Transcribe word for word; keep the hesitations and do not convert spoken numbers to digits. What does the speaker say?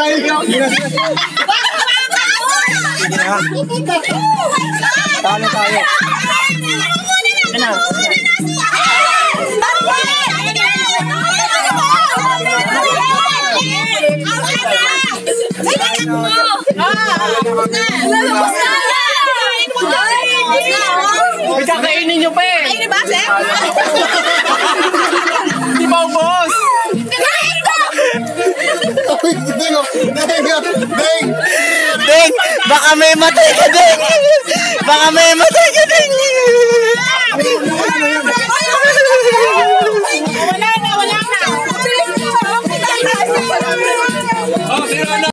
Talo tayo. Ano? Kakainin nyo pa eh. Kainin ba, Sir? Di ba, boss? Kakain ko! Ding, ding, ding. Ding, baka may matay ka, Ding. Baka may matay ka, Ding.